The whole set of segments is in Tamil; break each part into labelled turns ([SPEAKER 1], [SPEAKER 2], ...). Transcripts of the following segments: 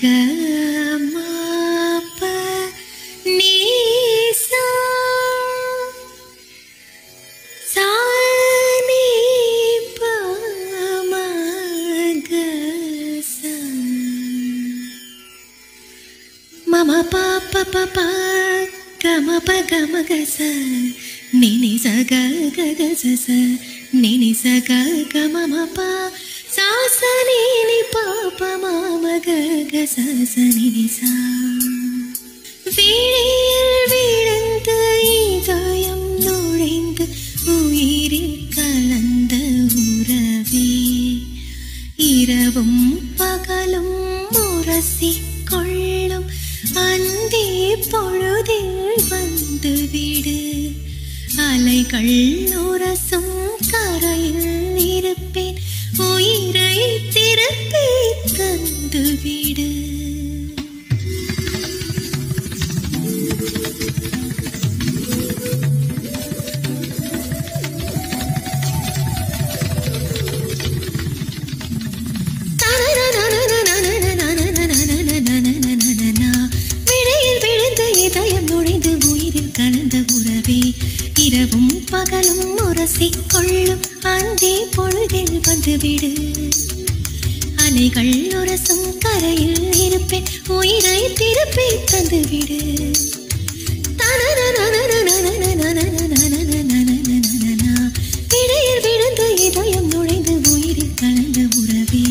[SPEAKER 1] க மா ப நீ சா சா நீ ப ம க சா ம ம ப ப ப ப க ம ப க ம க ச நீ நீ ச க க க ச ச நீ நீ ச க க ம ம ப சா ச நீ நீ ப ப ம ம க க ச ச நீ நீ சா விழியில் விழுந்து இதயம் நுழைந்து உயிரில் கலந்த உறவே இரவும் பகலும் முரசிக் கொள்ளும் அந்தி பொழுதில் வந்துவிடு அலைகள் உரசும் கரையில் இருப்பேன் உயிரை திருப்பி தந்துவிடு இரவும் பகலும் முரசிக் கொள்ளும் அந்தி பொழுதில் வந்துவிடு அலைகள் உரசும் கரையில் இருப்பேன் உயிரை திருப்பி தந்துவிடு இடையில் விழுந்து இதயம் நுழைந்து உயிரில் கலந்த உறவே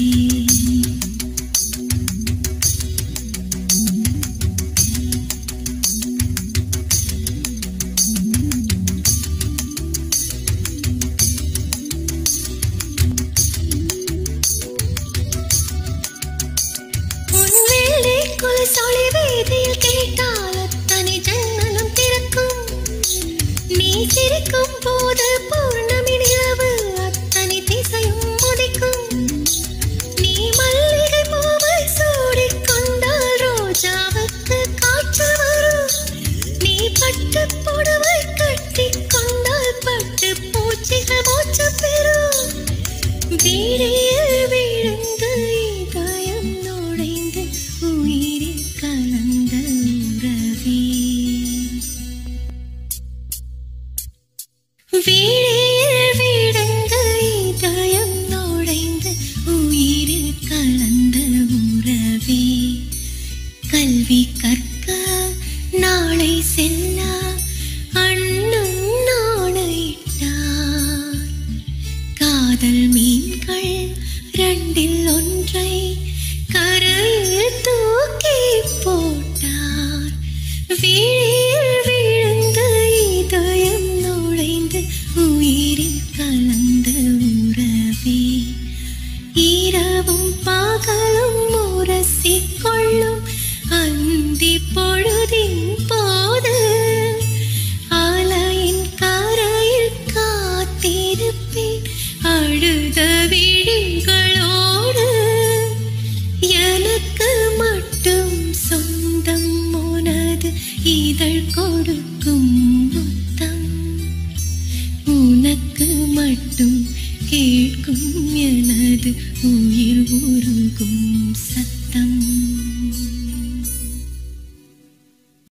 [SPEAKER 1] சொலி வீதியில் கேட்டால் அத்தனை ஜன்னலும் திறக்கும் நீ சிரிக்கும் போது பௌர்ணமி நிலவு அத்தனை திசையும் முடிக்கும் நீ மல்லிகை பூவை சூடிக் கொண்டால் ரோஜாவுக்கு காற்று வரும் நீ பட்டு புடவை கட்டிக் கொண்டால் பட்டு பூச்சிகள் மூச்சு பெறும் வீடியில் விழுந்து இதயம் நுழைந்து உயிரில் கலந்த உறவே வீடியில் விழுந்து இதயம் நுழைந்து உயிரில் கலந்த உறவே கல்வி கற்க நாளை செல்ல அண்ணன் நாளையிட்டார் காதல் மீன்கள் ரெண்டில் ஒன்றை கரையில் தூக்கி போட்டார் விழியில் விழுந்து இதயம் நுழைந்து உயிரில் கலந்த உறவே இரவும் பகலும் முரசிக் கொள்ளும் அந்தி பொழுதின் போது ஆலையின் கரையில் காத்திருப்பேன் அழுத விழிகளோடு எனக்கு மட்டும் சொந்தம் உனது இதழ் கொடுக்கும் முத்தம் உனக்கு மட்டும் கேட்கும் எனது உயிர் உருகும் சத்தம்